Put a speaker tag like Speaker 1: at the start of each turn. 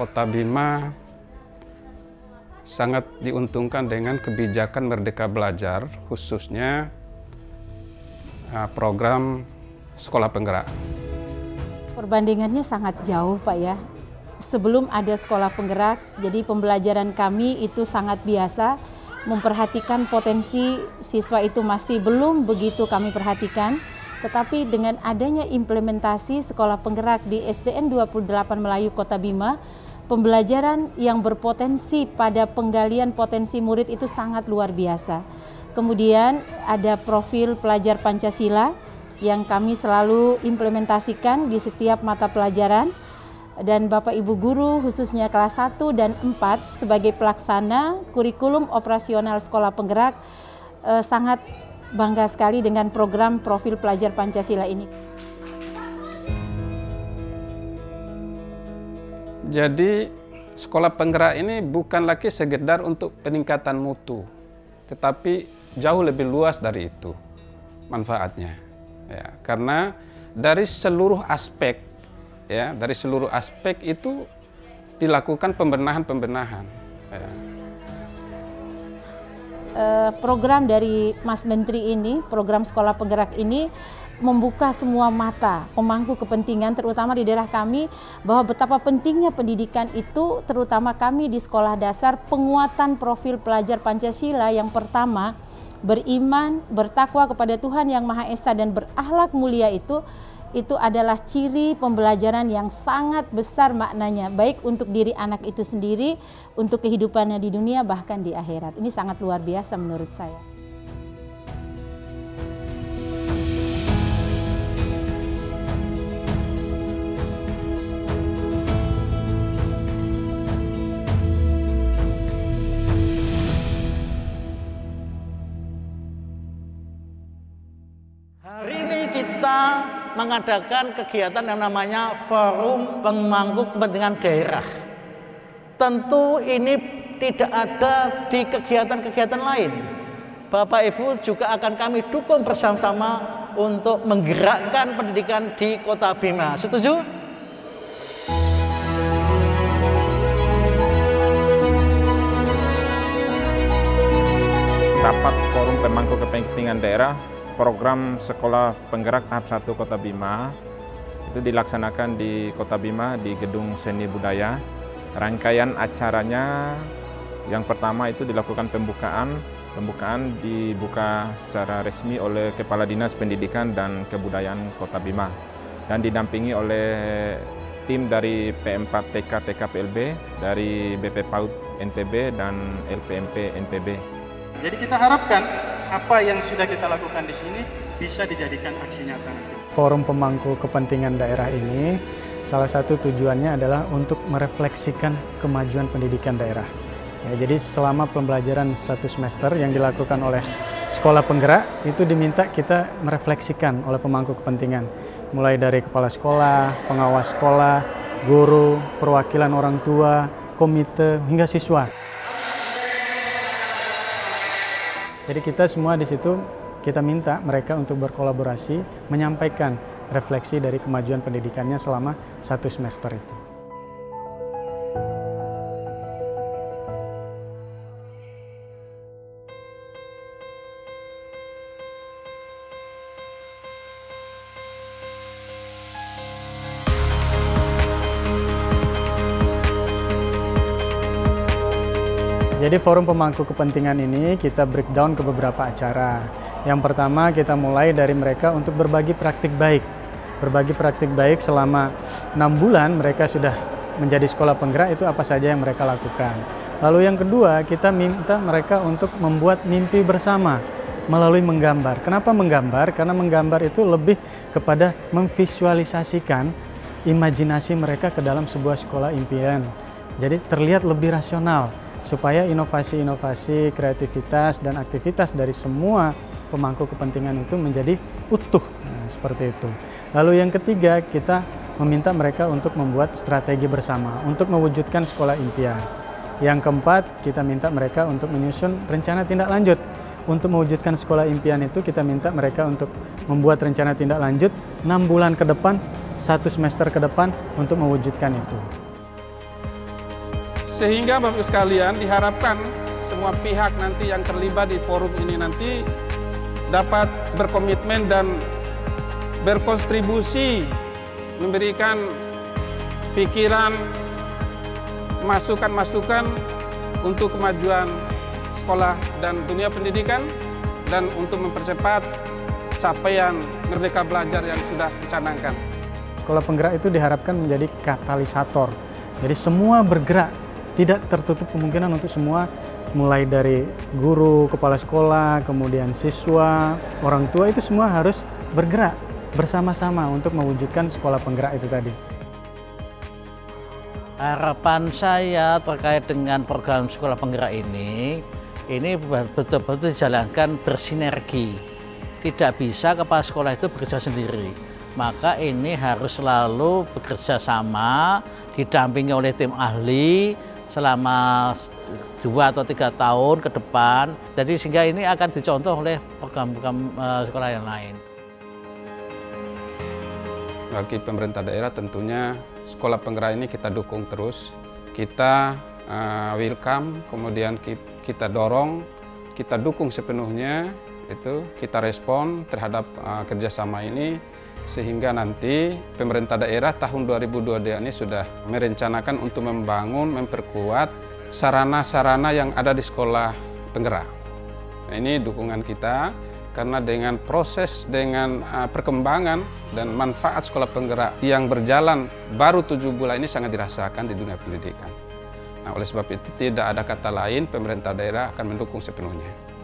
Speaker 1: Kota Bima sangat diuntungkan dengan kebijakan Merdeka Belajar, khususnya program sekolah penggerak.
Speaker 2: Perbandingannya sangat jauh, Pak ya. Sebelum ada sekolah penggerak, jadi pembelajaran kami itu sangat biasa, memperhatikan potensi siswa itu masih belum begitu kami perhatikan. Tetapi dengan adanya implementasi sekolah penggerak di SDN 28 Melayu Kota Bima, pembelajaran yang berpotensi pada penggalian potensi murid itu sangat luar biasa. Kemudian ada profil pelajar Pancasila yang kami selalu implementasikan di setiap mata pelajaran. Dan Bapak Ibu Guru khususnya kelas 1 dan 4 sebagai pelaksana kurikulum operasional sekolah penggerak sangat bangga sekali dengan program profil pelajar Pancasila ini.
Speaker 1: Jadi sekolah penggerak ini bukan lagi sekedar untuk peningkatan mutu, tetapi jauh lebih luas dari itu manfaatnya. Ya, karena dari seluruh aspek, itu dilakukan pembenahan. Ya.
Speaker 2: Program dari Mas Menteri ini, program sekolah penggerak ini membuka semua mata pemangku kepentingan, terutama di daerah kami, bahwa betapa pentingnya pendidikan itu, terutama kami di sekolah dasar, penguatan profil pelajar Pancasila yang pertama, beriman, bertakwa kepada Tuhan Yang Maha Esa dan berakhlak mulia itu adalah ciri pembelajaran yang sangat besar maknanya, baik untuk diri anak itu sendiri, untuk kehidupannya di dunia, bahkan di akhirat. Ini sangat luar biasa menurut saya.
Speaker 3: Hari ini kita mengadakan kegiatan yang namanya Forum Pemangku Kepentingan Daerah. Tentu ini tidak ada di kegiatan-kegiatan lain. Bapak Ibu juga akan kami dukung bersama-sama untuk menggerakkan pendidikan di Kota Bima. Setuju?
Speaker 4: Rapat Forum Pemangku Kepentingan Daerah program sekolah penggerak tahap 1 Kota Bima itu dilaksanakan di Kota Bima di Gedung Seni Budaya. Rangkaian acaranya yang pertama itu dilakukan pembukaan dibuka secara resmi oleh Kepala Dinas Pendidikan dan Kebudayaan Kota Bima dan didampingi oleh tim dari P4 TK TKPLB, dari BP PAUD NTB dan LPMP NTB.
Speaker 5: Jadi kita harapkan apa yang sudah kita lakukan di sini bisa dijadikan aksi nyata.
Speaker 6: Forum Pemangku Kepentingan Daerah ini salah satu tujuannya adalah untuk merefleksikan kemajuan pendidikan daerah. Ya, jadi selama pembelajaran 1 semester yang dilakukan oleh sekolah penggerak itu diminta kita merefleksikan oleh pemangku kepentingan. Mulai dari kepala sekolah, pengawas sekolah, guru, perwakilan orang tua, komite, hingga siswa. Jadi kita semua di situ kita minta mereka untuk berkolaborasi, menyampaikan refleksi dari kemajuan pendidikannya selama 1 semester itu. Jadi forum pemangku kepentingan ini kita breakdown ke beberapa acara. Yang pertama kita mulai dari mereka untuk berbagi praktik baik. Berbagi praktik baik selama 6 bulan mereka sudah menjadi sekolah penggerak, itu apa saja yang mereka lakukan. Lalu yang kedua kita minta mereka untuk membuat mimpi bersama melalui menggambar. Kenapa menggambar? Karena menggambar itu lebih kepada memvisualisasikan imajinasi mereka ke dalam sebuah sekolah impian. Jadi terlihat lebih rasional, supaya inovasi-inovasi, kreativitas, dan aktivitas dari semua pemangku kepentingan itu menjadi utuh. Nah, seperti itu. Lalu yang ketiga, kita meminta mereka untuk membuat strategi bersama untuk mewujudkan sekolah impian. Yang keempat, kita minta mereka untuk menyusun rencana tindak lanjut. Untuk mewujudkan sekolah impian itu, kita minta mereka untuk membuat rencana tindak lanjut 6 bulan ke depan, 1 semester ke depan untuk mewujudkan itu.
Speaker 1: Sehingga Bapak Ibu sekalian diharapkan semua pihak nanti yang terlibat di forum ini nanti dapat berkomitmen dan berkontribusi, memberikan pikiran, masukan-masukan untuk kemajuan sekolah dan dunia pendidikan dan untuk mempercepat capaian Merdeka Belajar yang sudah dicanangkan.
Speaker 6: Sekolah penggerak itu diharapkan menjadi katalisator. Jadi semua bergerak, tidak tertutup kemungkinan untuk semua, mulai dari guru, kepala sekolah, kemudian siswa, orang tua, itu semua harus bergerak bersama-sama untuk mewujudkan sekolah penggerak itu tadi.
Speaker 3: Harapan saya terkait dengan program sekolah penggerak ini betul-betul dijalankan bersinergi. Tidak bisa kepala sekolah itu bekerja sendiri. Maka ini harus selalu bekerja sama, didampingi oleh tim ahli selama 2 atau 3 tahun ke depan. Jadi sehingga ini akan dicontoh oleh program-program sekolah yang lain.
Speaker 1: Bagi pemerintah daerah tentunya sekolah penggerak ini kita dukung terus. Kita welcome, kemudian kita dorong, kita dukung sepenuhnya, itu kita respon terhadap kerjasama ini. Sehingga nanti pemerintah daerah tahun 2022 ini sudah merencanakan untuk membangun, memperkuat sarana-sarana yang ada di sekolah penggerak. Nah, ini dukungan kita, karena dengan proses, dengan perkembangan dan manfaat sekolah penggerak yang berjalan baru 7 bulan ini sangat dirasakan di dunia pendidikan. Nah, oleh sebab itu tidak ada kata lain, pemerintah daerah akan mendukung sepenuhnya.